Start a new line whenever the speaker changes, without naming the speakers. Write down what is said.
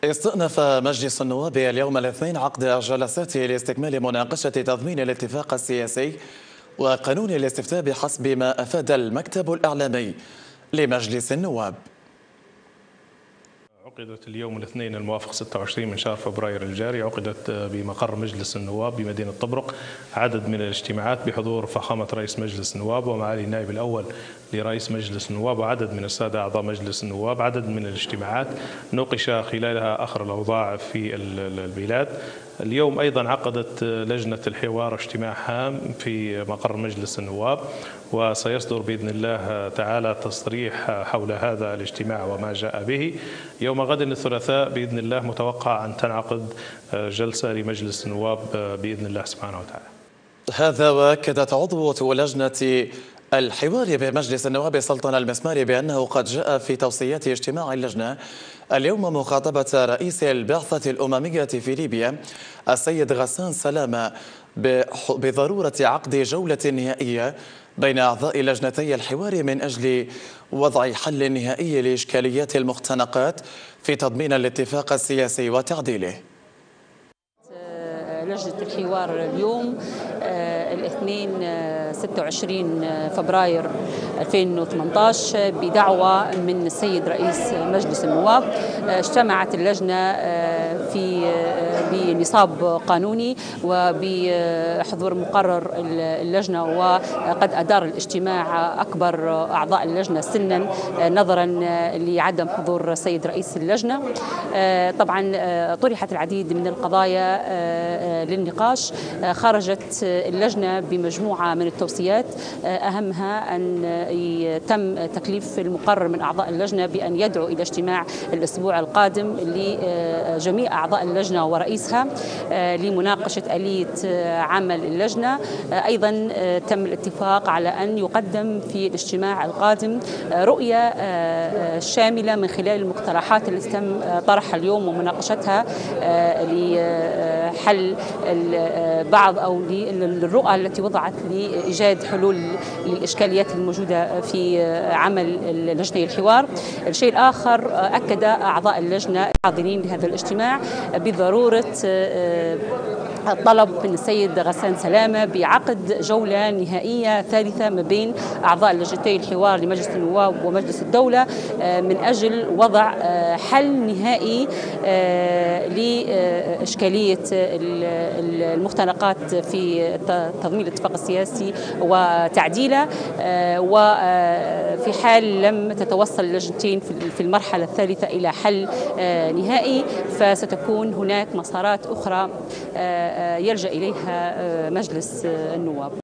استئنف مجلس النواب اليوم الاثنين عقد جلساته لاستكمال مناقشة تضمين الاتفاق السياسي وقانون الاستفتاء بحسب ما أفاد المكتب الإعلامي لمجلس النواب.
عقدت اليوم الاثنين الموافق 26 من شهر فبراير الجاري عقدت بمقر مجلس النواب بمدينة طبرق عدد من الاجتماعات بحضور فخامة رئيس مجلس النواب ومعالي النائب الأول لرئيس مجلس النواب وعدد من السادة أعضاء مجلس النواب. عدد من الاجتماعات نوقش خلالها آخر الأوضاع في البلاد. اليوم أيضا عقدت لجنة الحوار اجتماع هام في مقر مجلس النواب، وسيصدر بإذن الله تعالى تصريح حول هذا الاجتماع وما جاء به. يوم غد الثلاثاء بإذن الله متوقع أن تنعقد جلسة لمجلس النواب بإذن الله سبحانه وتعالى.
هذا وأكدت عضوة لجنة الحوار بمجلس النواب سلطان المسماري بأنه قد جاء في توصيات اجتماع اللجنة اليوم مخاطبة رئيس البعثة الأممية في ليبيا السيد غسان سلامة بضرورة عقد جولة نهائية بين أعضاء لجنتي الحوار من أجل وضع حل نهائي لإشكاليات المختنقات في تضمين الاتفاق السياسي وتعديله.
لجنة الحوار اليوم الاثنين 26 فبراير 2018 بدعوة من السيد رئيس مجلس النواب اجتمعت اللجنة بنصاب قانوني وبحضور مقرر اللجنة، وقد أدار الاجتماع أكبر أعضاء اللجنة سنا نظرا لعدم حضور السيد رئيس اللجنة. طبعا طرحت العديد من القضايا للنقاش. خرجت اللجنة بمجموعة من التوصيات، أهمها أن يتم تكليف المقرر من أعضاء اللجنة بأن يدعو إلى اجتماع الأسبوع القادم لجميع أعضاء اللجنة ورئيسها لمناقشة آلية عمل اللجنة. أيضا تم الاتفاق على أن يقدم في الاجتماع القادم رؤية شاملة من خلال المقترحات التي تم طرحها اليوم ومناقشتها لحل بعض أو للرؤى التي وضعت لإيجاد حلول للإشكاليات الموجودة في عمل لجنة الحوار. الشيء الآخر، أكد أعضاء اللجنة الحاضرين لهذا الاجتماع بضرورة الطلب من السيد غسان سلامة بعقد جولة نهائية ثالثة ما بين أعضاء لجنتي الحوار لمجلس النواب ومجلس الدولة من أجل وضع حل نهائي لإشكالية المختنقات في تضمين الاتفاق السياسي وتعديله. وفي حال لم تتوصل اللجنتين في المرحلة الثالثة إلى حل نهائي فستكون هناك مسارات أخرى يلجأ إليها مجلس النواب.